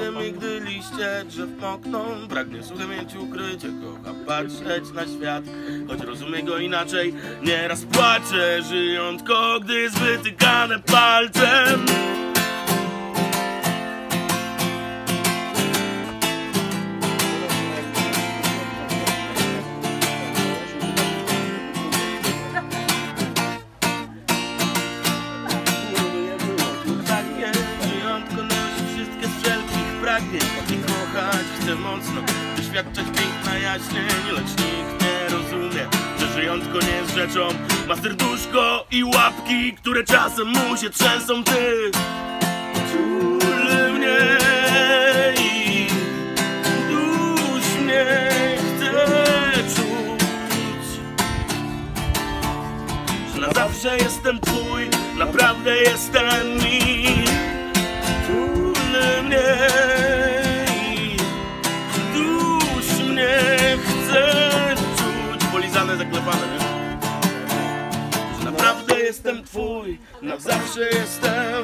ziemi, gdy liście drzew mokną. Pragnie suche mieć ukrycie, kocha patrzeć na świat, choć rozumie go inaczej. Nieraz płacze żyjątko, gdy jest wytykane palcem. I kochać chce mocno, doświadczać piękna jaśnień, lecz nikt nie rozumie, że żyjątko nie jest rzeczą. Ma serduszko i łapki, które czasem mu się trzęsą. Ty tul mnie i duś mnie, chcę czuć, że na zawsze jestem twój, naprawdę jestem mi. Tul mnie i duś mnie, chcę czuć. Polizane, zaklepane, nie? Że naprawdę jestem twój, na zawsze jestem.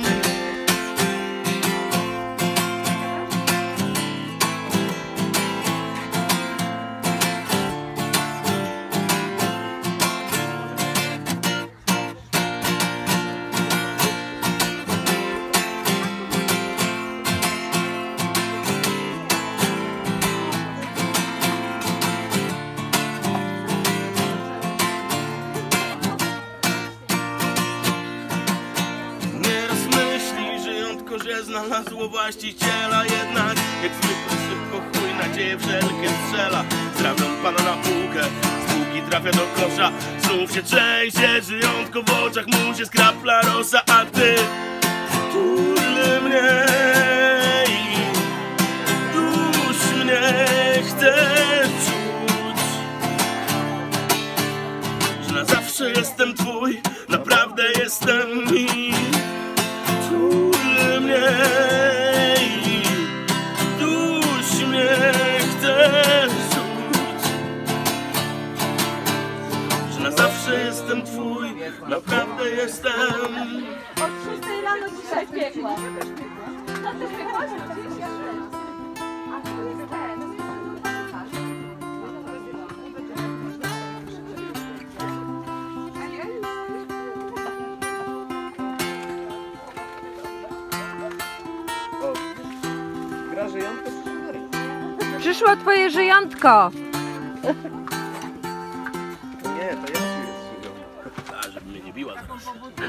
Że znalazło właściciela, jednak jak zwykle szybko chuj nadzieje wszelkie strzela. Zrabiam pana na półkę, z półki trafia do kosza. Znów się trzęsie, żyjątko w oczach mu się skrapla rosa. A ty tul mnie i duś mnie, chcę czuć, że na zawsze jestem twój, naprawdę jestem mi. Tul mnie i duś mnie, chcę czuć, że na zawsze jestem twój, naprawdę jestem. Od 6 rano dzisiaj piekła. A ty piekłaś? A tu jest ten. Przyszło twoje żyjątko. Nie, to ja jest żyjątko. A, żeby mnie nie biła teraz.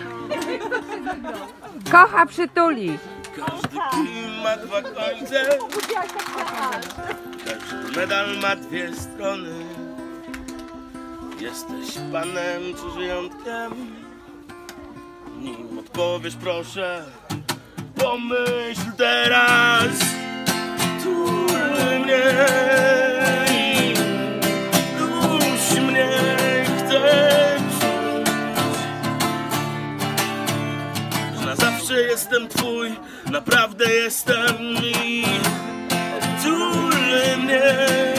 Kocha przytuli. Każdy kij ma dwa końce, każdy medal ma dwie strony. Jesteś panem czy żyjątkiem? Nim odpowiesz, proszę, pomyśl teraz. Tul mnie i duś mnie, chcę czuć, że na zawsze jestem twój, naprawdę jestem mi. Tul mnie